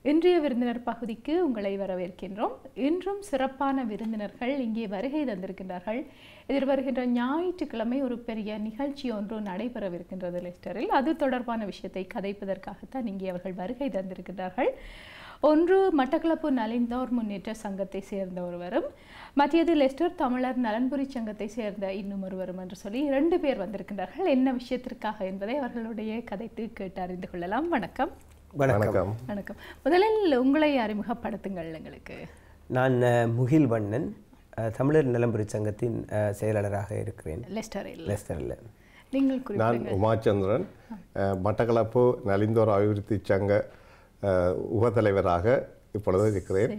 இன்றைய விருந்தினர் பகுதிக்கு உங்களை வரவேற்கின்றோம். இன்றும் சிறப்பான விருந்தினர்கள் இங்கே வருகை தந்திருக்கின்றார்கள். எதிர்வருகின்ற ஞாயிற்றுக்கிழமை ஒரு பெரிய நிகழ்ச்சி ஒன்று நடைபெறவிருக்கின்றது லெஸ்டரில். அது தொடர்பான விஷயத்தை கதைப்பதற்காகத்தான் இங்கே அவர்கள் வருகை தந்திருக்கின்றார்கள். ஒன்று மட்டக்களப்பு நலிந்தோர் முன்னேற்ற சங்கத்தை சேர்ந்த ஒருவரும், மற்றது லெஸ்டர் தமிழர் நலன்புரி சங்கத்தை சேர்ந்த இன்னும் ஒருவரும் என்று சொல்லி 2 பேர் வந்திருக்கின்றார்கள். என்ன விஷயத்திற்காக என்பதை அவர்களுடைய கதைத்து கேட்டு அறிந்து கொள்ளலாம். வணக்கம். வணக்கம். வணக்கம். முதலில் உங்களை அறிமுகப்படுத்துங்கள் எங்களுக்கு. நான் முகில்வண்ணன், தமிழர் நலன்புரி சங்கத்தின் செயலாளராக இருக்கிறேன் லெஸ்டரில். நான் உமாச்சந்திரன், மட்டக்களப்பு நலிந்தோர் அபிவிருத்தி சங்க உபத்தலைவராக இப்பொழுது இருக்கிறேன்.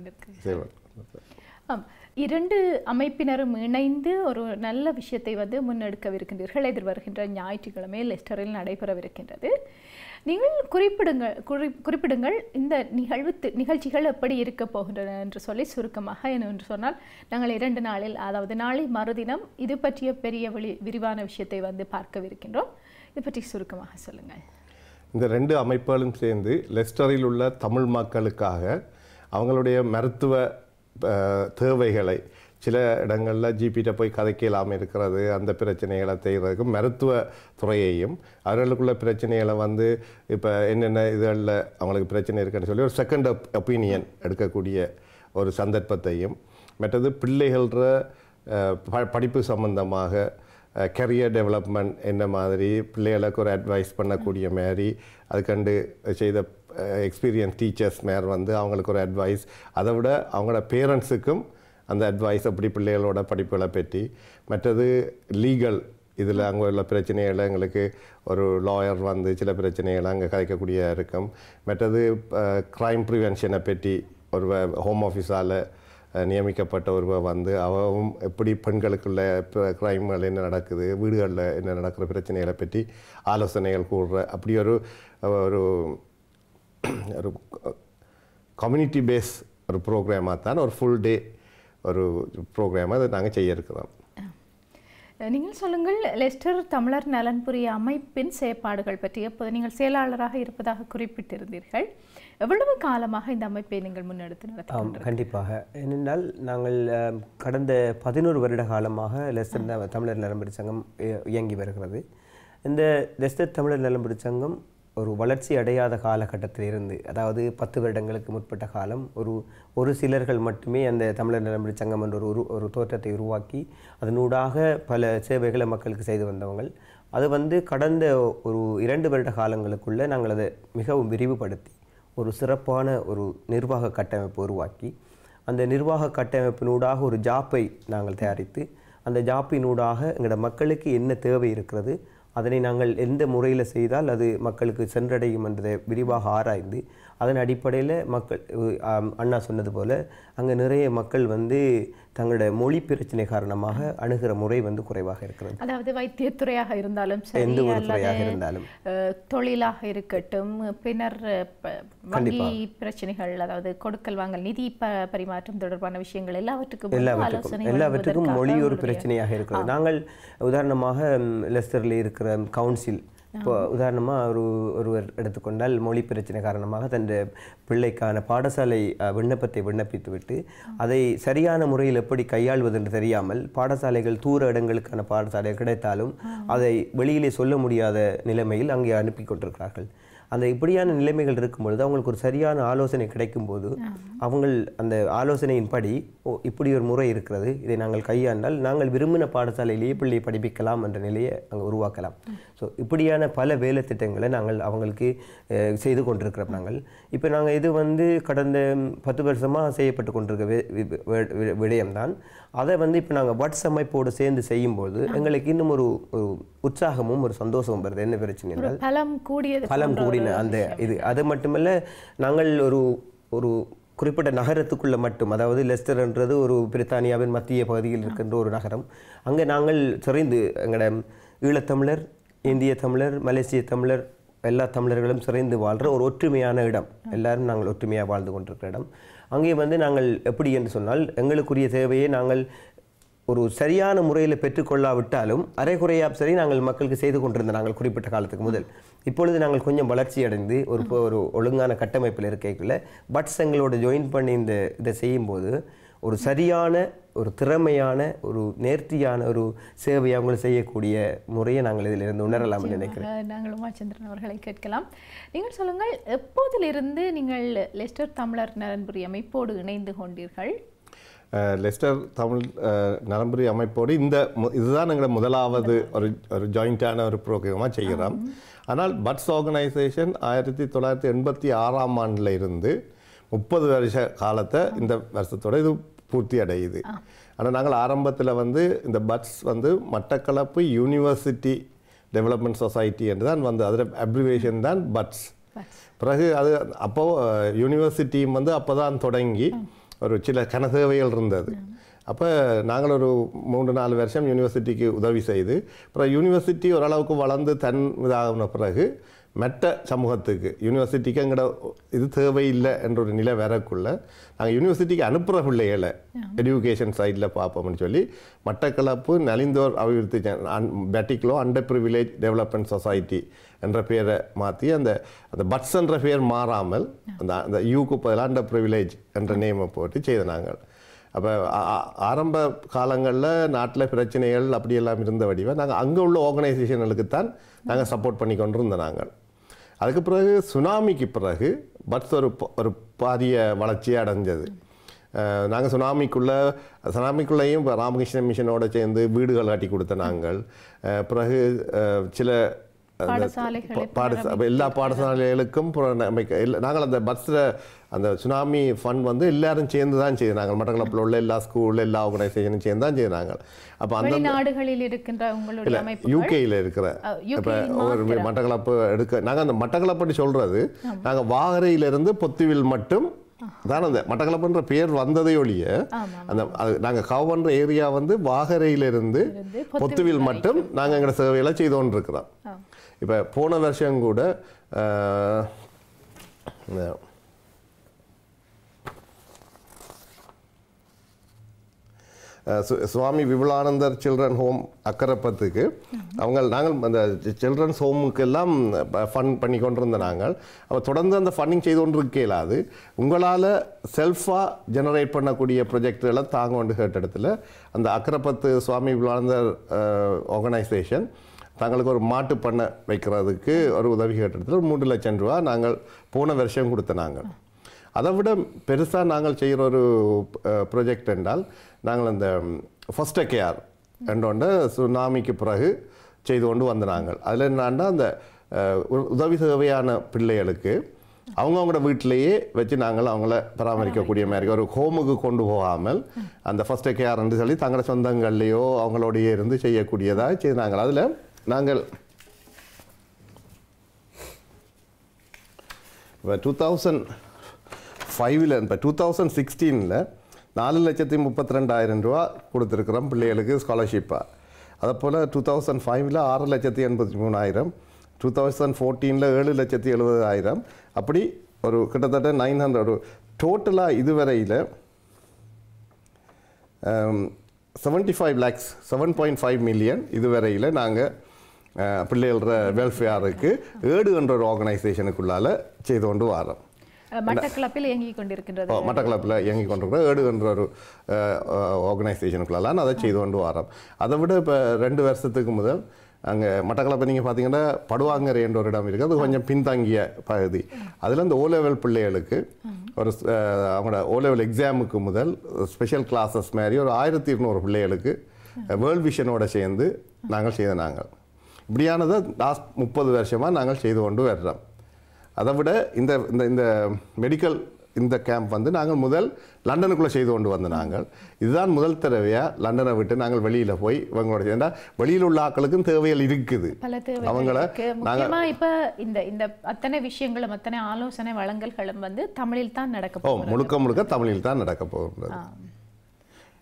2 அமைப்பினரும் இணைந்து ஒரு நல்ல விஷயத்தை முன்னெடுக்கவிருக்கின்றீர்கள். எதிர்வருகின்ற ஞாயிற்றுக்கிழமை லெஸ்டரில் நடைபெறவிருக்கின்றது. நீங்கள் குறிப்பிடுங்கள் இந்த நிகழ்ச்சிகள் எப்படி இருக்க போகின்றன என்று சொல்லி சுருக்கமாக. என்று சொன்னால் நாங்கள் 2 நாளில், அதாவது நாளை மறுதினம் இது பற்றிய பெரிய விரிவான விஷயத்தை பார்க்கவிருக்கின்றோம். இது பற்றி சுருக்கமாக சொல்லுங்கள். இந்த 2 அமைப்புகளும் சேர்ந்து லெஸ்டரில் உள்ள தமிழ் மக்களுக்காக அவங்களுடைய மருத்துவ தேவைகளை, சில இடங்களில் ஜிபிட்ட போய் கதைக்க இல்லாமல் இருக்கிறது, அந்த பிரச்சனைகளை செய்கிறதுக்கு மருத்துவ துறையையும் அவர்களுக்குள்ள பிரச்சனைகளை இப்போ என்னென்ன இதழில் அவங்களுக்கு பிரச்சனை இருக்குன்னு சொல்லி ஒரு செகண்ட் ஒப்பீனியன் எடுக்கக்கூடிய ஒரு சந்தர்ப்பத்தையும், மற்றது பிள்ளைகள படிப்பு சம்பந்தமாக கரியர் டெவலப்மெண்ட் என்ன மாதிரி பிள்ளைகளுக்கு ஒரு அட்வைஸ் பண்ணக்கூடிய மாதிரி, அதுக்கண்டு செய்த எக்ஸ்பீரியன்ஸ் டீச்சர்ஸ் மேர் அவங்களுக்கு ஒரு அட்வைஸ், அதை விட அவங்களோட பேரண்ட்ஸுக்கும் அந்த அட்வைஸ் அப்படி பிள்ளைகளோட படிப்புகளை பற்றி, மற்றது லீகல் இதில் அங்கே உள்ள பிரச்சனைகளை எங்களுக்கு ஒரு லாயர் சில பிரச்சனைகளை அங்கே கதைக்கக்கூடிய இருக்கும். மற்றது க்ரைம் ப்ரிவென்ஷனை பற்றி ஒரு ஹோம் ஆஃபீஸால் நியமிக்கப்பட்ட ஒருவர் அவவும் எப்படி பெண்களுக்குள்ள க்ரைம்கள் என்ன நடக்குது, வீடுகளில் என்ன நடக்கிற பிரச்சனைகளை பற்றி ஆலோசனைகள் கூடுற அப்படி ஒரு ஒரு ஒரு கம்யூனிட்டி பேஸ் ஒரு ப்ரோக்ராமாக தான், ஒரு ஃபுல் டே ஒரு ப்ரோக்ராமாக அதை நாங்கள் செய்ய இருக்கிறோம். நீங்கள் சொல்லுங்கள், லெஸ்டர் தமிழர் நலன்புரி அமைப்பின் செயற்பாடுகள் பற்றி. எப்போது நீங்கள் செயலாளராக இருப்பதாக குறிப்பிட்டிருந்தீர்கள், எவ்வளவு காலமாக இந்த அமைப்பை நீங்கள் முன்னெடுத்து நடத்துகிறீர்கள்? கண்டிப்பாக. ஏனென்றால் நாங்கள் கடந்த 11 வருட காலமாக லெஸ்டர் தமிழர் நலன்புரி சங்கம் இயங்கி வருகிறது. இந்த லெஸ்டர் தமிழர் நலன்புரி சங்கம் ஒரு வளர்ச்சி அடையாத காலகட்டத்தில் இருந்து, அதாவது 10 வருடங்களுக்கு முற்பட்ட காலம், ஒரு சிலர்கள் மட்டுமே அந்த தமிழர் நலன்புரி சங்கம் என்ற ஒரு தோற்றத்தை உருவாக்கி அதனூடாக பல சேவைகளை மக்களுக்கு செய்து வந்தவங்க. அது கடந்த ஒரு 2 வருட காலங்களுக்குள்ளே நாங்கள் அதை மிகவும் விரிவுபடுத்தி ஒரு சிறப்பான ஒரு நிர்வாக கட்டமைப்பு உருவாக்கி, அந்த நிர்வாக கட்டமைப்பினூடாக ஒரு ஜாப்பை நாங்கள் தயாரித்து, அந்த ஜாப்பினூடாக எங்களோட மக்களுக்கு என்ன தேவை இருக்கிறது, அதனை நாங்கள் எந்த முறையில் செய்தால் அது மக்களுக்கு சென்றடையும் என்பதை விரிவாக ஆராய்ந்து, அதன் அடிப்படையில் மக்கள், அண்ணா சொன்னது போல் அங்கே நிறைய மக்கள் தங்களோட மொழி பிரச்சனை காரணமாக அணுகிற முறை குறைவாக இருக்கிறது. அதாவது வைத்தியத்துறையாக இருந்தாலும் சரி, எந்த ஒரு துறையாக இருந்தாலும், தொழிலாக இருக்கட்டும், பின்னர் வங்கி பிரச்சனைகள், அதாவது கொடுக்கல் வாங்கல், நிதி பரிமாற்றம் தொடர்பான விஷயங்கள் எல்லாவற்றுக்கும் மொழி ஒரு பிரச்சனையாக இருக்கிறது. நாங்கள் உதாரணமாக லெஸ்டரில் இருக்கிற கவுன்சில், இப்போ உதாரணமாக ஒருவர் எடுத்துக்கொண்டால் மொழி பிரச்சனை காரணமாக தன் பிள்ளைக்கான பாடசாலை விண்ணப்பத்தை விண்ணப்பித்துவிட்டு அதை சரியான முறையில் எப்படி கையாள்வது என்று தெரியாமல், பாடசாலைகள் தூர இடங்களுக்கான பாடசாலை கிடைத்தாலும் அதை வெளியிலே சொல்ல முடியாத நிலைமையில் அங்கே அனுப்பி கொண்டிருக்கிறார்கள். அந்த இப்படியான நிலைமைகள் இருக்கும்பொழுது அவங்களுக்கு ஒரு சரியான ஆலோசனை கிடைக்கும்போது அவங்க அந்த ஆலோசனையின்படி இப்படி ஒரு முறை இருக்கிறது, இதை நாங்கள் கையாண்டால் நாங்கள் விரும்பின பாடசாலையிலேயே பிள்ளையை படிப்பிக்கலாம் என்ற நிலையை அங்கே உருவாக்கலாம். ஸோ இப்படியான பல வேலை திட்டங்களை நாங்கள் அவங்களுக்கு செய்து கொண்டிருக்கிறோம். நாங்கள் இப்போ நாங்கள் இது கடந்த 10 வருஷமாக செய்யப்பட்டு கொண்டிருக்க விடயம்தான். அதை இப்போ நாங்கள் வாட்ஸ் அமைப்போடு சேர்ந்து செய்யும்போது எங்களுக்கு இன்னும் ஒரு உற்சாகமும் ஒரு சந்தோஷமும் வருது. என்ன பிரச்சனை என்றால் பலம் கூடின அந்த இது. அது மட்டுமல்ல, நாங்கள் ஒரு குறிப்பிட்ட நகரத்துக்குள்ளே மட்டும், அதாவது லெஸ்டர்ன்றது ஒரு பிரித்தானியாவின் மத்திய பகுதியில் இருக்கின்ற ஒரு நகரம். அங்கே நாங்கள் சிறைந்து எங்களோட ஈழத்தமிழர், இந்திய தமிழர், மலேசிய தமிழர், எல்லா தமிழர்களும் சிறைந்து வாழ்கிற ஒரு ஒற்றுமையான இடம். எல்லாரும் நாங்கள் ஒற்றுமையாக வாழ்ந்து கொண்டிருக்கிற இடம். அங்கே நாங்கள் எப்படி என்று சொன்னால், எங்களுக்குரிய தேவையை நாங்கள் ஒரு சரியான முறையில் பெற்றுக்கொள்ளாவிட்டாலும் அரைகுறையாக சரி நாங்கள் மக்களுக்கு செய்து கொண்டிருந்த நாங்கள் குறிப்பிட்ட காலத்துக்கு முதல். இப்பொழுது நாங்கள் கொஞ்சம் வளர்ச்சி அடைந்து ஒரு ஒழுங்கான கட்டமைப்பில் இருக்கைக்குள்ள பட்ஸ் எங்களோட ஜாயின் பண்ணி இதை செய்யும்போது ஒரு சரியான ஒரு திறமையான ஒரு நேர்த்தியான ஒரு சேவையை அவங்க செய்யக்கூடிய முறையை நாங்கள் இதிலிருந்து உணரலாம் நினைக்கிறேன். நாங்கள் உமாச்சந்திரன் அவர்களை கேட்கலாம். நீங்கள் சொல்லுங்கள், எப்போதிலிருந்து நீங்கள் லெஸ்டர் தமிழர் நலன்புரி அமைப்போடு இணைந்து கொண்டீர்கள்? லெஸ்டர் தமிழ் நலன்புரி அமைப்போடு இதுதான் எங்களோட முதலாவது ஒரு ஜாயிண்டான ஒரு ப்ரோக்ராமாக செய்கிறோம். ஆனால் பட்ஸ் ஆர்கனைசேஷன் 1986ஆம் ஆண்டில் இருந்து 30 வருஷ காலத்தை இந்த வருஷத்தோட இது பூர்த்தி அடையுது. ஆனால் நாங்கள் ஆரம்பத்தில் இந்த BUDS Batticaloa university development society என்று தான் அதில் அப்ரிவேஷன் தான் பட்ஸ். பிறகு அது அப்போது யூனிவர்சிட்டியும் அப்போ தான் தொடங்கி ஒரு சில கனதேவைகள் இருந்தது. அப்போ நாங்கள் ஒரு 3-4 வருஷம் யூனிவர்சிட்டிக்கு உதவி செய்து அப்புறம் யூனிவர்சிட்டி ஓரளவுக்கு வளர்ந்து இதாகின பிறகு மற்ற சமூகத்துக்கு யூனிவர்சிட்டிக்கு எங்கட இது தேவையில்லை என்ற ஒரு நிலை வரக்குள்ள நாங்கள் யூனிவர்சிட்டிக்கு அனுப்புகிற பிள்ளைகளை எஜுகேஷன் சைடில் பார்ப்போம்னு சொல்லி மட்டக்களப்பு நலிந்தோர் அபிவிருத்தி Batticaloa under privileged development society என்ற பேரை மாற்றி அந்த பட்ஸ் என்ற பேர் மாறாமல் அந்த யூக்கு பதிலாக அண்டர் ப்ரிவிலேஜ் என்ற நேமை போட்டு செய்த நாங்கள். அப்போ ஆரம்ப காலங்களில் நாட்டில் பிரச்சனைகள் அப்படியெல்லாம் இருந்த வடிவை நாங்கள் அங்கே உள்ள ஆர்கனைசேஷன்களுக்குத்தான் நாங்கள் சப்போர்ட் பண்ணி கொண்டு இருந்த நாங்கள். அதுக்கு பிறகு சுனாமிக்கு பிறகு பட்ஸ் ஒரு பாரிய வளர்ச்சியை அடைஞ்சது. நாங்கள் சுனாமிக்குள்ளேயும் இப்போ ராமகிருஷ்ண மிஷனோட சேர்ந்து வீடுகள் கட்டி கொடுத்த நாங்கள். பிறகு சில எல்லா பாடசாலைகளுக்கும் நாங்கள் அந்த பட்ஸில் அந்த சுனாமி ஃபண்ட் எல்லாரும் சேர்ந்து தான் செய்து நாங்கள் மட்டக்களப்பில் உள்ள எல்லா ஸ்கூலில் எல்லா ஆர்கனைசேஷனும் சேர்ந்து தான் செய்து நாங்கள். அப்போ அந்த நாடுகளில் இருக்கின்ற உங்களுடைய யூகேயில் இருக்கிற இப்போ ஒரு மட்டக்களப்பு நாங்கள் அந்த மட்டக்களப்புன்னு சொல்கிறது நாங்கள் வாகரையிலிருந்து பொத்துவில் மட்டும் தான் அந்த மட்டக்களப்புன்ற பேர் வந்ததை ஒழிய அந்த நாங்கள் கவர் பண்ணுற ஏரியா வாகரையிலிருந்து பொத்துவில் மட்டும் நாங்கள் எங்களோட சேவைகளை செய்து கொண்டு இருக்கிறோம். இப்போ போன வருஷம் கூட சுவாமி விபுலானந்தர் சில்ட்ரன் ஹோம் அக்கரப்பத்துக்கு நாங்கள் அந்த சில்ட்ரன்ஸ் ஹோமுக்கெல்லாம் ஃபண்ட் பண்ணி கொண்டிருந்த நாங்கள். அப்போ தொடர்ந்து அந்த ஃபண்டிங் செய்து கொண்டு இருக்க இயலாது. உங்களால் செல்ஃபாக ஜெனரேட் பண்ணக்கூடிய ப்ரொஜெக்டுகளை தாங்க கொண்டு கேட்ட இடத்துல அந்த அக்கரப்பத்து சுவாமி விபுலானந்தர் ஆர்கனைசேஷன் தங்களுக்கு ஒரு மாட்டு பண்ணை வைக்கிறதுக்கு ஒரு உதவி கேட்டதில் 3 லட்சம் ரூபா நாங்கள் போன வருஷம் கொடுத்த நாங்கள். அதை விட பெருசாக நாங்கள் செய்கிற ஒரு ப்ரொஜெக்ட் என்றால் நாங்கள் அந்த ஃபர்ஸ்ட் கேர் என்றோண்ட சுனாமிக்கு பிறகு செய்து கொண்டு வந்த நாங்கள். அதில் என்னான்னா அந்த உதவி தேவையான பிள்ளைகளுக்கு அவங்களோட வீட்டிலையே வச்சு நாங்கள் அவங்கள பராமரிக்கக்கூடிய மாதிரி ஒரு ஹோமுக்கு கொண்டு போகாமல் அந்த ஃபர்ஸ்ட் கேர்ன்னு சொல்லி தங்களோட சொந்தங்கள்லேயோ அவங்களோடையே இருந்து செய்யக்கூடியதாக செய்தாங்க. அதில் நாங்கள் இப்போ 2005 இப்போ 2016 4,32,000 ரூபா கொடுத்துருக்குறோம் பிள்ளைகளுக்கு ஸ்காலர்ஷிப்பாக. அதை போல் 2005 6,83,000, 2014 7,70,000, அப்படி ஒரு கிட்டத்தட்ட 900 ஒரு டோட்டலாக இதுவரையில் 75 lakhs 7.5 மில்லியன் இதுவரையில் நாங்கள் பிள்ளைகள வெல்ஃபேருக்கு ஏடு என்ற ஒரு ஆர்கனைசேஷனுக்குள்ளால் செய்து கொண்டு வரோம். மட்டக்களப்பில் இயங்கி கொண்டிருக்கின்றது. மட்டக்களப்பில் இயங்கி கொண்டிருக்கிற ஏடு என்ற ஒரு ஆர்கனைசேஷனுக்குள்ளால் அதை செய்து கொண்டு வரோம். அதை விட இப்போ 2 வருஷத்துக்கு முதல் அங்கே மட்டக்களப்பை நீங்கள் பார்த்தீங்கன்னா படுவாங்கரை என்ற ஒரு இடம் இருக்குது. அது கொஞ்சம் பின்தங்கிய பகுதி. அதில் இந்த ஓலெவல் பிள்ளைகளுக்கு ஒரு அவங்களோட ஓலெவல் எக்ஸாமுக்கு முதல் ஸ்பெஷல் கிளாஸஸ் மாதிரி ஒரு 1200 பிள்ளைகளுக்கு வேர்ல்ட் விஷனோட சேர்ந்து நாங்கள் செய்த நாங்கள். இப்படியானதை லாஸ்ட் 30 வருஷமாக நாங்கள் செய்து கொண்டு வர்றோம். அதை விட இந்த இந்த மெடிக்கல் இந்த கேம்ப் நாங்கள் முதல் லண்டனுக்குள்ளே செய்து கொண்டு வந்த நாங்கள். இதுதான் முதல் தடவையாக லண்டனை விட்டு நாங்கள் வெளியில் போய் இவங்களோட சேர்ந்தா வெளியில் உள்ள ஆக்களுக்கும் தேவைகள் இருக்குது. அவங்கள நாங்கள் இப்போ இந்த அத்தனை விஷயங்களும் அத்தனை ஆலோசனை வழங்கல்களும் தமிழில் தான் நடக்க முழுக்க தமிழில் தான் நடக்க போகிறது.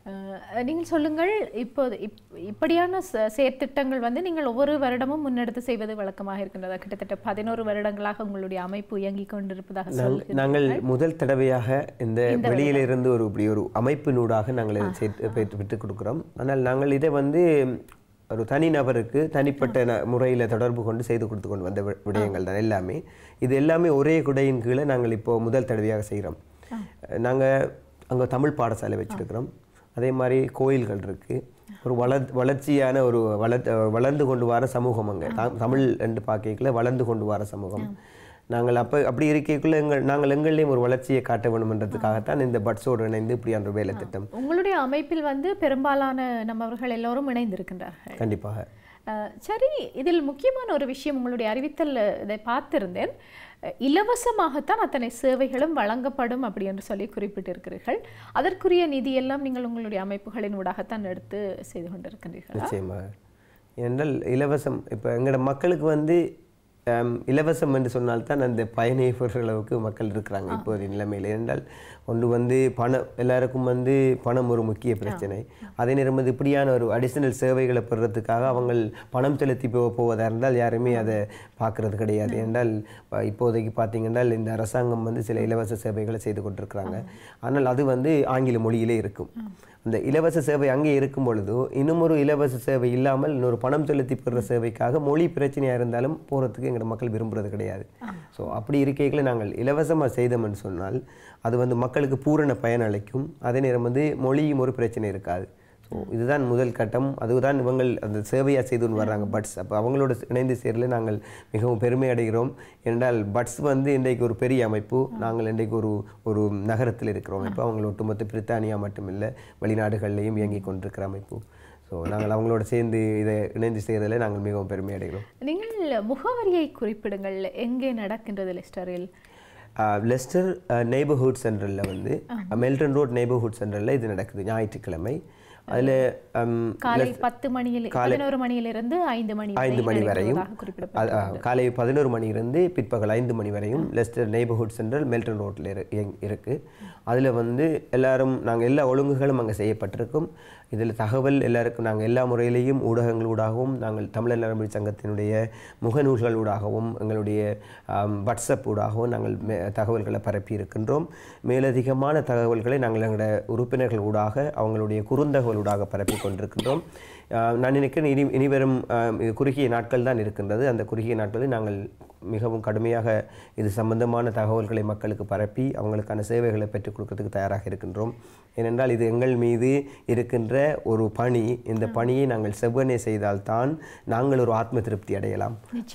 நீங்கள் சொல்லுங்கள், இப்போது இப்படியான செயற்திட்டங்கள் வந்து நீங்கள் ஒவ்வொரு வருடமும் முன்னெடுத்து செய்வது வழக்கமாக இருக்கின்றதா? கிட்டத்தட்ட 11 வருடங்களாக உங்களுடைய அமைப்பு இயங்கிக் கொண்டிருப்பதாக நாங்கள் முதல் தடவையாக இந்த வெளியிலிருந்து இப்படி ஒரு அமைப்பினூடாக நாங்கள் விட்டுக் கொடுக்கிறோம். ஆனால் நாங்கள் இதை வந்து ஒரு தனிநபருக்கு தனிப்பட்ட முறையில் தொடர்பு கொண்டு செய்து கொடுத்து கொண்டு வந்த விடயங்கள் தான் எல்லாமே. இது எல்லாமே ஒரே குடையின் கீழே நாங்கள் இப்போது முதல் தடவையாக செய்கிறோம். நாங்கள் அங்கே தமிழ் பாடசாலை வச்சுருக்கிறோம். அதே மாதிரி கோயில்கள் இருக்குது. ஒரு வளர்ச்சியான ஒரு வளர்ந்து கொண்டு வர சமூகம் அங்கே தமிழ் என்று பார்க்கல வளர்ந்து கொண்டு வர சமூகம். நாங்கள் அப்படி இருக்கைக்குள்ள நாங்கள் எங்களையும் ஒரு வளர்ச்சியை காட்ட வேண்டும்ன்றதுக்காகத்தான் இந்த பட்ஸோடு இணைந்து இப்படியான வேலை திட்டம். உங்களுடைய அமைப்பில் வந்து பெரும்பாலான நம்மவர்கள் எல்லோரும் இணைந்திருக்கின்றார்கள். கண்டிப்பாக. சரி, இதில் முக்கியமான ஒரு விஷயம், உங்களுடைய அறிவித்தல் இதை பார்த்திருந்தேன், இலவசமாகத்தான் அத்தனை சேவைகளும் வழங்கப்படும் அப்படி என்று சொல்லி குறிப்பிட்டிருக்கிறீர்கள். அதற்குரிய நிதியெல்லாம் நீங்கள் உங்களுடைய அமைப்புகளின் ஊடாகத்தான் எடுத்து செய்து கொண்டிருக்கின்றீர்கள். நிச்சயமாக. ஏனென்றால் இலவசம் இப்போ எங்களோட மக்களுக்கு வந்து இலவசம் என்று சொன்னால்தான் அந்த பயணிக்கிற அளவுக்கு மக்கள் இருக்கிறாங்க இப்போது நிலைமையில். என்றால் ஒன்று வந்து எல்லாருக்கும் வந்து பணம் ஒரு முக்கிய பிரச்சனை. அதே நேரம் வந்து இப்படியான ஒரு அடிஷனல் சேவைகளை பெறுறதுக்காக அவங்க பணம் செலுத்தி போவதாக இருந்தால் யாருமே அதை பார்க்கறது கிடையாது. என்றால் இப்போதைக்கு பார்த்தீங்கன்னா இந்த அரசாங்கம் வந்து சில இலவச சேவைகளை செய்து கொண்டிருக்கிறாங்க. ஆனால் அது வந்து ஆங்கில மொழியிலே இருக்கும். அந்த இலவச சேவை அங்கே இருக்கும் பொழுது இன்னும் ஒரு இலவச சேவை இல்லாமல் இன்னொரு பணம் செலுத்தி பெறுற சேவைக்காக மொழி பிரச்சனையாக இருந்தாலும் போகிறதுக்கு எங்கள் மக்கள் விரும்புறது கிடையாது. ஸோ அப்படி இருக்கைகளை நாங்கள் இலவசமாக செய்தோம்னு சொன்னால் அது வந்து மக்களுக்கு பூரண பயன் அளிக்கும். அதே நேரம் வந்து மொழியும் ஒரு பிரச்சனை இருக்காது. ஸோ இதுதான் முதல் கட்டம். அதுதான் இவங்கள் அந்த சேவையாக செய்துன்னு வர்றாங்க பட்ஸ். அப்போ அவங்களோட இணைந்து சேரல நாங்கள் மிகவும் பெருமை அடைகிறோம். என்றால் பட்ஸ் வந்து இன்றைக்கு ஒரு பெரிய அமைப்பு. நாங்கள் இன்றைக்கு ஒரு நகரத்தில் இருக்கிறோம். இப்போ அவங்க ஒட்டுமொத்த பிரித்தானியா மட்டுமில்லை வெளிநாடுகள்லையும் இயங்கி கொண்டிருக்கிற அமைப்பு. ஸோ நாங்கள் அவங்களோட சேர்ந்து இதை இணைந்து செய்கிறதில் நாங்கள் மிகவும் பெருமை அடைகிறோம். நீங்கள் முகவரியை குறிப்பிடுங்கள், எங்கே நடக்கின்றது லெஸ்டரில்? லெஸ்டர் நெய்பர்ஹுட் சென்டரில் வந்து மெல்டன் ரோட் நெய்பர்ஹுட் சென்டரில் இது நடக்குது ஞாயிற்றுக்கிழமை. அதில் காலை 10 மணியில் 11 மணியிலிருந்து 5 மணி வரையும், காலை 11 மணியிலிருந்து பிற்பகல் 5 மணி வரையும் லெஸ்டர் நெய்பர்ஹுட் சென்டர் மெல்டன் ரோட்டில் இருக்குது. அதில் வந்து நாங்கள் எல்லா ஒழுங்குகளும் அங்கே செய்யப்பட்டிருக்கும். இதில் தகவல் எல்லாருக்கும் நாங்கள் எல்லா முறையிலையும் ஊடகங்களூடாகவும் நாங்கள் தமிழர் நரம்பியல் சங்கத்தினுடைய முகநூல்களூடாகவும் எங்களுடைய வாட்ஸ்அப் ஊடாகவும் நாங்கள் தகவல்களை பரப்பி இருக்கின்றோம். மேலதிகமான தகவல்களை நாங்கள் எங்களுடைய உறுப்பினர்கள் ஊடாக அவங்களுடைய குறுந்தகவலூடாக பரப்பி கொண்டிருக்கின்றோம். நான் நினைக்கிறேன் இனிவரும் குறுகிய நாட்கள் தான் இருக்கின்றது. அந்த குறுகிய நாட்களில் நாங்கள் மிகவும் கடுமையாக இது சம்பந்தமான தகவல்களை மக்களுக்கு பரப்பி அவங்களுக்கான சேவைகளை பெற்றுக் கொடுக்கறதுக்கு தயாராக இருக்கின்றோம். ஏனென்றால் இது எங்கள் மீது இருக்கின்ற ஒரு பணி. இந்த பணியை நாங்கள் செவ்வனே செய்தால்தான் நாங்கள் ஒரு ஆத்ம திருப்தி அடையலாம்.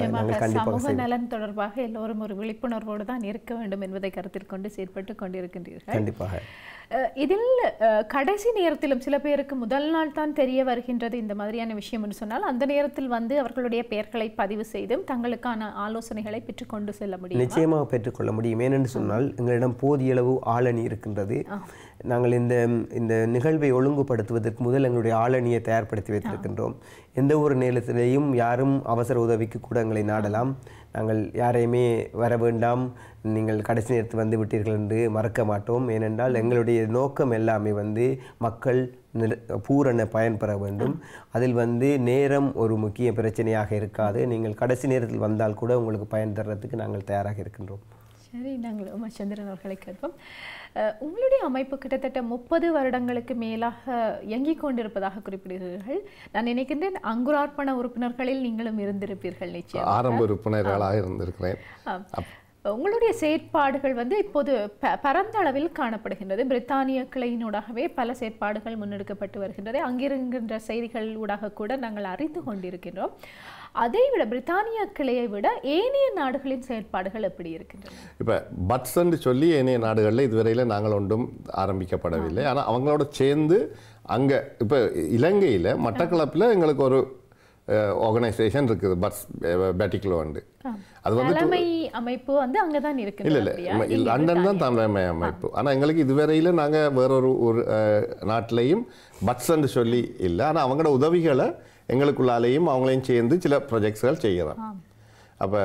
சமூக நலன் தொடர்பாக எல்லோரும் ஒரு விழிப்புணர்வோடு தான் இருக்க வேண்டும் என்பதை கருத்தில் கொண்டு செயற்பட்டு கொண்டிருக்கின்றீர்கள். கண்டிப்பாக. இதில் கடைசி நேரத்திலும் சில பேருக்கு முதல் நாள் தான் தெரிய வருகின்றது இந்த மாதிரியான விஷயம் என்று சொன்னால் அந்த நேரத்தில் வந்து அவர்களுடைய பெயர்களை பதிவு செய்தும் தங்களுக்கான ஆலோசனைகளை பெற்றுக்கொண்டு செல்ல முடியும். நிச்சயமாக பெற்றுக்கொள்ள முடியும். ஏனென்று சொன்னால் எங்களிடம் போதிய அளவு ஆளணி இருக்கின்றது. நாங்கள் இந்த நிகழ்வை ஒழுங்குபடுத்துவதற்கு முதல் எங்களுடைய ஆளணியை தயார்படுத்தி வைத்திருக்கின்றோம். எந்த ஒரு நேரத்திலேயும் யாரும் அவசர உதவிக்கு கூட எங்களை நாடலாம். நாங்கள் யாரையுமே வர வேண்டாம், நீங்கள் கடைசி நேரத்தில் வந்து விட்டீர்கள் என்று மறக்க மாட்டோம். ஏனென்றால் எங்களுடைய நோக்கம் எல்லாமே வந்து மக்கள் பூரண பயன் பெற வேண்டும். அதில் வந்து நேரம் ஒரு முக்கிய பிரச்சனையாக இருக்காது. நீங்கள் கடைசி நேரத்தில் வந்தால் கூட உங்களுக்கு பயன் தர்றதுக்கு நாங்கள் தயாராக இருக்கின்றோம். சரி, நாங்கள் உமாச்சந்திரன் அவர்களை கேட்போம். உங்களுடைய அமைப்பு கிட்டத்தட்ட 30 வருடங்களுக்கு மேலாக இயங்கிக் கொண்டிருப்பதாக குறிப்பிடுகிறீர்கள். நான் நினைக்கின்றேன் அங்குரார்ப்பண உறுப்பினர்களில் நீங்களும் இருந்திருப்பீர்கள். நிச்சயம் ஆரம்ப உறுப்பினர்களாக இருந்திருக்கிறேன். உங்களுடைய செயற்பாடுகள் வந்து இப்போது பரந்த அளவில் காணப்படுகின்றது. பிரித்தானிய கிளையினூடாகவே பல செயற்பாடுகள் முன்னெடுக்கப்பட்டு வருகின்றது. அங்கிருக்கின்ற செய்திகள் ஊடாக கூட நாங்கள் அறிந்து கொண்டிருக்கின்றோம். அதை விட பிரித்தானிய கிளையை விட ஏனைய நாடுகளின் செயற்பாடுகள் எப்படி இருக்கின்றன? இப்போ பட்ஸ்ன்னு சொல்லி ஏனைய நாடுகளில் இதுவரையில் நாங்கள் ஒன்றும் ஆரம்பிக்கப்படவில்லை. ஆனால் அவங்களோட சேர்ந்து அங்கே இப்போ இலங்கையில் மட்டக்களப்பில் எங்களுக்கு ஒரு ஆர்கனைசேஷன் இருக்குது, பட்ஸ் பேட்டிக்குலோ வந்து. அது வந்து தலைமை அமைப்பு வந்து அங்கே தான் இருக்கு. இல்லை, லண்டன் தான் தலைமை அமைப்பு. ஆனால் எங்களுக்கு இதுவரையில் நாங்கள் வேறொரு நாட்டிலையும் பட்ஸ்ன்னு சொல்லி இல்லை. ஆனால் அவங்களோட உதவிகளை எங்களுக்குள்ளாலேயும் அவங்களையும் சேர்ந்து சில ப்ரொஜெக்ட்ஸ்கள் செய்கிறோம். அப்போ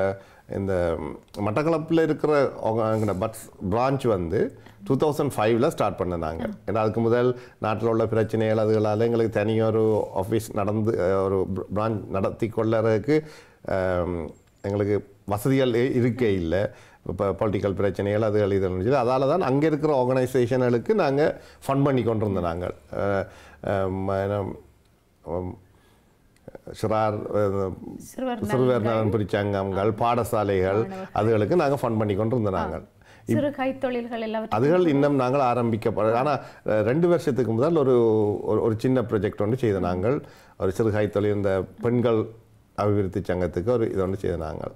இந்த மட்டக்களப்பில் இருக்கிற எங்களோட பட்ஸ் பிரான்ச் வந்து 2005 ஸ்டார்ட் பண்ணாங்க. ஏன்னா அதுக்கு முதல் நாட்டில் உள்ள பிரச்சனைகள் அதுகளால் எங்களுக்கு தனியாக ஒரு ஆஃபீஸ் ஒரு பிரான்ச் நடத்தி கொள்ளறதுக்கு எங்களுக்கு வசதிகள் இருக்கே இல்லை. இப்போ பொலிட்டிக்கல் பிரச்சனைகள் அதுகள் இது இருந்துச்சு. அதால் தான் அங்கே இருக்கிற ஆர்கனைசேஷன்களுக்கு நாங்கள் ஃபண்ட் பண்ணி கொண்டு இருந்தோம். நாங்கள் சிறுவர் நலன் பிரிச்சங்கங்கள் பாடசாலைகள் அதுகளுக்கு நாங்கள் ஃபண்ட் பண்ணி கொண்டு இருந்தோம். நாங்கள் சிறு கைத்தொழில்கள் எல்லாம் அதுகள் இன்னும் நாங்கள் ஆரம்பிக்கப்பட. ஆனால் 2 வருஷத்துக்கு முதல் ஒரு சின்ன ப்ராஜெக்ட் ஒன்று செய்த நாங்கள் ஒரு சிறு கைத்தொழில் இந்த பெண்கள் அபிவிருத்தி சங்கத்துக்கு ஒரு இது ஒன்று செய்த நாங்கள்.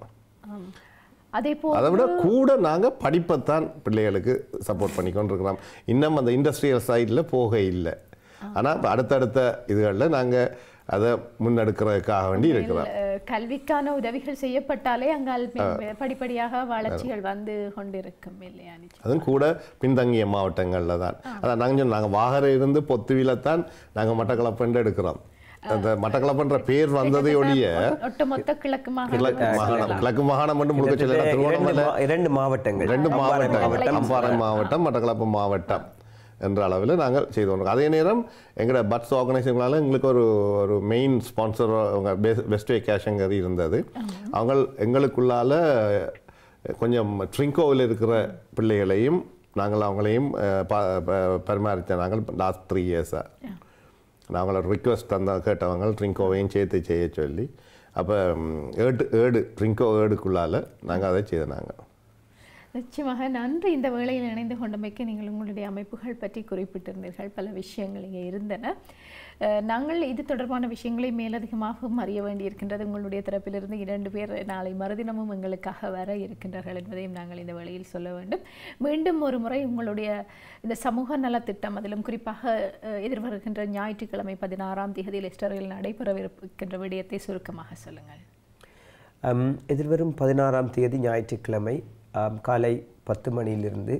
அதை விட கூட நாங்கள் படிப்பைத்தான் பிள்ளைகளுக்கு சப்போர்ட் பண்ணி கொண்டு இருக்கிறோம். இன்னும் அந்த இண்டஸ்ட்ரியல் சைடில் போக இல்லை. ஆனால் அடுத்தடுத்த இதுகளில் நாங்கள் அதை முன்னெடுக்கிறதுக்காக வேண்டி இருக்கிறோம். கல்விக்கான உதவிகள் செய்யப்பட்டாலே அங்கால் படிப்படியாக வளர்ச்சிகள் வந்து கொண்டிருக்கும் இல்லையா? அதுவும் கூட பின்தங்கிய மாவட்டங்களில் தான். அதான் நாங்கள் வாகரை இருந்து பொத்துவில தான் நாங்கள் மட்டக்களப்பு எடுக்கிறோம். அந்த மட்டக்களப்புன்ற பேர் வந்ததை ஒழிய ஒட்டுமொத்த கிழக்கு மாகாணம் மட்டும் முழுக்க சொல்ல திருவண்ணாமலை 2 மாவட்டங்கள் அம்பாறை மாவட்டம் மட்டக்களப்பு மாவட்டம் என்ற அளவில் நாங்கள் செய்து கொண்டிருக்கோம். அதே நேரம் எங்களோட பட்ஸ் ஆர்கனைசேஷனால எங்களுக்கு ஒரு மெயின் ஸ்பான்சர் அவங்க பெஸ்ட் கேஷங்கரி இருந்தது. அவங்க எங்களுக்குள்ளால கொஞ்சம் ட்ரிங்கோவில் இருக்கிற பிள்ளைகளையும் நாங்கள் அவங்களையும் பரிமாறித்த நாங்கள் லாஸ்ட் 3 இயர்ஸாக நாங்கள ரிக்வெஸ்ட் கேட்டவங்க ட்ரிங்கோவையும் சேர்த்து செய்ய சொல்லி அப்போ ட்ரிங்கோ ஏடுக்குள்ளால் நாங்கள் அதை செய்தாங்க. நிச்சயமாக நன்றி. இந்த வேளையில் இணைந்து கொண்டமைக்கு நீங்கள் உங்களுடைய அமைப்புகள் பற்றி குறிப்பிட்டிருந்தீர்கள். பல விஷயங்கள் இங்கே இருந்தன. நாங்கள் இது தொடர்பான விஷயங்களை மேலதிகமாகவும் அறிய வேண்டியிருக்கின்றது. உங்களுடைய தரப்பிலிருந்து 2 பேர் நாளை மறுதினமும் எங்களுக்காக வர இருக்கின்றார்கள் என்பதையும் நாங்கள் இந்த வேளையில் சொல்ல வேண்டும். மீண்டும் ஒரு முறை உங்களுடைய இந்த சமூக நலத்திட்டம் அதிலும் குறிப்பாக எதிர்வருகின்ற ஞாயிற்றுக்கிழமை 16ஆம் தேதி லெஸ்டரில் நடைபெறவிருக்கின்ற விடயத்தை சுருக்கமாக சொல்லுங்கள். எதிர்வரும் 16ஆம் தேதி ஞாயிற்றுக்கிழமை காலை 10 மணியிலிருந்து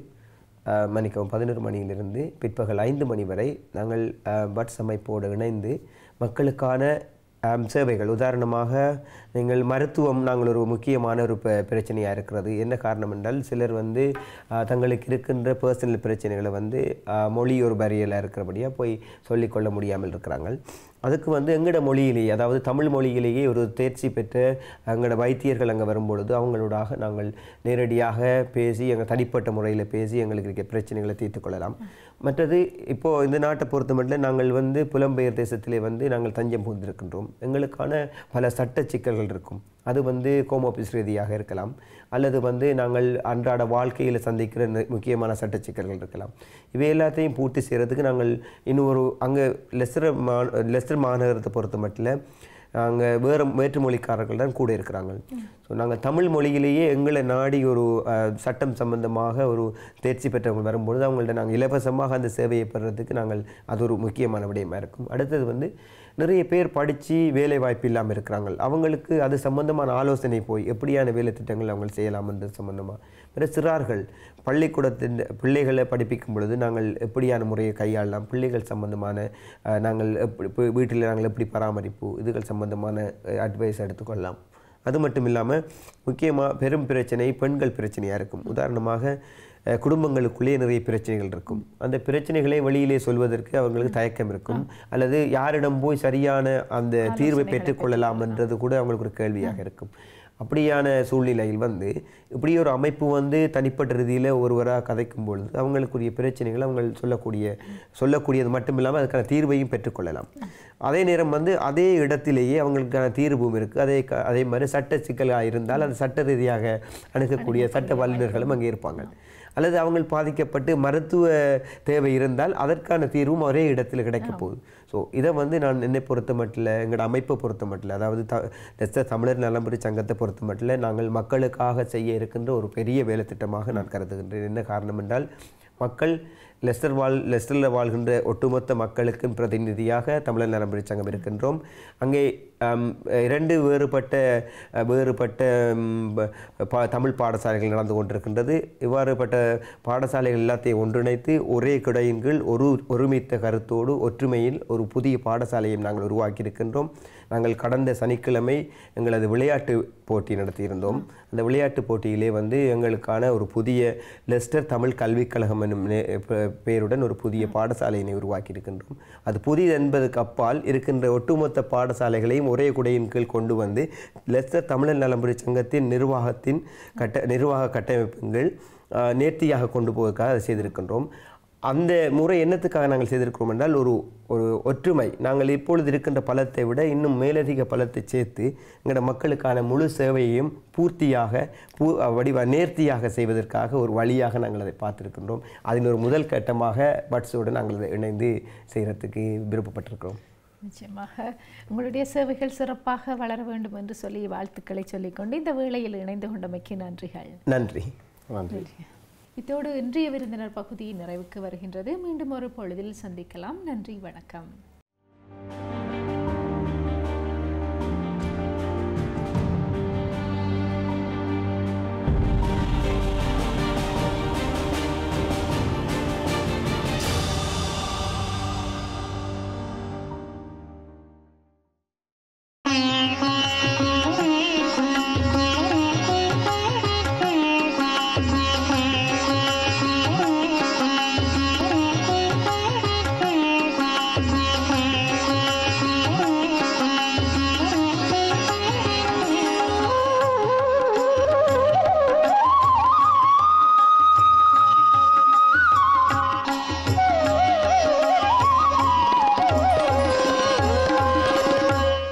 11 மணியிலிருந்து பிற்பகல் 5 மணி வரை நாங்கள் பட்ஸ் அமைப்போடு இணைந்து மக்களுக்கான சேவைகள், உதாரணமாக நீங்கள் மருத்துவம் நாங்கள் ஒரு முக்கியமான ஒரு பிரச்சனையாக இருக்கிறது. என்ன காரணம் என்றால் சிலர் தங்களுக்கு இருக்கின்ற பர்சனல் பிரச்சனைகளை மொழி ஒரு பேரியலாக இருக்கிறபடியாக போய் சொல்லிக்கொள்ள முடியாமல் இருக்கிறாங்க. அதுக்கு எங்களோட மொழியிலேயே, அதாவது தமிழ் மொழியிலேயே ஒரு தேர்ச்சி பெற்ற எங்களோட வைத்தியர்கள் அங்கே வரும்பொழுது அவங்களோடாக நாங்கள் நேரடியாக பேசி எங்கள் தனிப்பட்ட முறையில் பேசி எங்களுக்கு இருக்க பிரச்சனைகளை தீர்த்து கொள்ளலாம். மற்றது இப்போது இந்த நாட்டை பொறுத்த மட்டும் நாங்கள் புலம்பெயர் தேசத்திலே நாங்கள் தஞ்சம் புகுந்திருக்கின்றோம். எங்களுக்கான பல சட்ட சிக்கல்கள் இருக்கும். அது ஹோம் ஆஃபீஸ் ரீதியாக இருக்கலாம், அல்லது நாங்கள் அன்றாட வாழ்க்கையில் சந்திக்கிற முக்கியமான சட்ட சிக்கல்கள் இருக்கலாம். இவை எல்லாத்தையும் பூர்த்தி செய்கிறதுக்கு நாங்கள் இன்னும் அங்கே லெஸ்டர் மாநகரத்தை பொறுத்த மட்டும் அங்கே வேற்றுமொழிக்காரர்கள் தான் கூட இருக்கிறாங்க. ஸோ நாங்கள் தமிழ் மொழியிலேயே எங்களை நாடி ஒரு சட்டம் சம்பந்தமாக ஒரு தேர்ச்சி பெற்றவங்க வரும்பொழுது அவங்கள்ட்ட நாங்கள் இலவசமாக அந்த சேவையை பெறுறதுக்கு அது ஒரு முக்கியமான விடயமாக இருக்கும். அடுத்தது நிறைய பேர் படித்து வேலை வாய்ப்பு இல்லாமல் இருக்கிறாங்க. அவங்களுக்கு அது சம்பந்தமான ஆலோசனை போய் எப்படியான வேலை திட்டங்கள் அவங்க செய்யலாம்ன்றது சம்பந்தமாக. பிற சிறார்கள் பள்ளிக்கூடத்தின் பிள்ளைகளை படிப்பிக்கும் பொழுது நாங்கள் எப்படியான முறையை கையாளலாம், பிள்ளைகள் சம்பந்தமான நாங்கள் வீட்டில் நாங்கள் எப்படி பராமரிப்பு இதுகள் சம்பந்தமான அட்வைஸ் எடுத்துக்கொள்ளலாம். அது மட்டும் இல்லாமல் முக்கியமாக பெரும் பிரச்சனை பெண்கள் பிரச்சனையாக இருக்கும். உதாரணமாக குடும்பங்களுக்குள்ளே நிறைய பிரச்சனைகள் இருக்கும். அந்த பிரச்சனைகளை வெளியிலே சொல்வதற்கு அவங்களுக்கு தயக்கம் இருக்கும், அல்லது யாரிடம் போய் சரியான அந்த தீர்வை பெற்றுக்கொள்ளலாம் என்றது கூட அவங்களுக்கு ஒரு கேள்வியாக இருக்கும். அப்படியான சூழ்நிலையில் இப்படி ஒரு அமைப்பு தனிப்பட்ட ரீதியில் ஒருவராக கதைக்கும் பொழுது அவங்களுக்குரிய பிரச்சனைகள் அவங்க சொல்லக்கூடியது மட்டும் இல்லாமல் அதுக்கான தீர்வையும் பெற்றுக்கொள்ளலாம். அதே நேரம் அதே இடத்திலேயே அவங்களுக்கான தீர்வும் இருக்குது. அதே மாதிரி சட்ட சிக்கலாக இருந்தால் அந்த சட்ட ரீதியாக அணுகக்கூடிய சட்ட வல்லுநர்களும் அங்கே இருப்பாங்க. அல்லது அவங்க பாதிக்கப்பட்டு மருத்துவ தேவை இருந்தால் அதற்கான தீர்வும் ஒரே இடத்தில் கிடைக்க போகுது. ஸோ இதை நான் என்னை பொறுத்த மட்டும் எங்களோட அமைப்பை பொறுத்த மட்டும், அதாவது தமிழர் நலம்புரி சங்கத்தை பொறுத்த மட்டும் நாங்கள் மக்களுக்காக செய்ய இருக்கின்ற ஒரு பெரிய வேலை திட்டமாக நான் கருதுகின்றேன். என்ன காரணம் என்றால் மக்கள் லெஸ்டரில் வாழ்கின்ற ஒட்டுமொத்த மக்களுக்கும் பிரதிநிதியாக தமிழர் நலம்புரி சங்கம் இருக்கின்றோம். அங்கே 2 வேறுபட்ட தமிழ் பாடசாலைகள் நடந்து கொண்டிருக்கின்றது. இவ்வாறுபட்ட பாடசாலைகள் எல்லாத்தையும் ஒன்றிணைத்து ஒரே குடையின் கீழ் ஒருமித்த கருத்தோடு ஒற்றுமையில் ஒரு புதிய பாடசாலையை நாங்கள் உருவாக்கியிருக்கின்றோம். நாங்கள் கடந்த சனிக்கிழமை எங்களது விளையாட்டு போட்டி நடத்தியிருந்தோம். அந்த விளையாட்டு போட்டியிலே எங்களுக்கான ஒரு புதிய லெஸ்டர் தமிழ் கல்விக் கழகம் என்னும் பெயருடன் ஒரு புதிய பாடசாலையினை உருவாக்கியிருக்கின்றோம். அது புதிது என்பதற்கு அப்பால் இருக்கின்ற ஒட்டுமொத்த பாடசாலைகளையும் ஒரே குடையின் கீழ் கொண்டு வந்து லெஸ்டர் தமிழர் நலம்புரி சங்கத்தின் நிர்வாக கட்டமைப்புகள் நேர்த்தியாக கொண்டு போவதற்காக அதை செய்திருக்கின்றோம். அந்த முறை என்னத்துக்காக நாங்கள் செய்திருக்கிறோம் என்றால் ஒரு ஒற்றுமை. நாங்கள் இப்பொழுது இருக்கின்ற பலத்தை விட இன்னும் மேலதிக பலத்தை சேர்த்து எங்களோட மக்களுக்கான முழு சேவையையும் பூர்த்தியாக நேர்த்தியாக செய்வதற்காக ஒரு வழியாக நாங்கள் அதை பார்த்திருக்கின்றோம். அதில் ஒரு முதல் கட்டமாக பட்ஸோடு நாங்கள் அதை இணைந்து செய்கிறதுக்கு விருப்பப்பட்டிருக்கிறோம். நிச்சயமாக உங்களுடைய சேவைகள் சிறப்பாக வளர வேண்டும் என்று சொல்லி வாழ்த்துக்களை சொல்லிக்கொண்டு இந்த வேளையில் இணைந்து கொண்டமைக்கு நன்றிகள். நன்றி. இதோடு இன்றைய விருந்தினர் பகுதி நிறைவுக்கு வருகின்றது. மீண்டும் ஒரு பொழுதில் சந்திக்கலாம். நன்றி, வணக்கம்.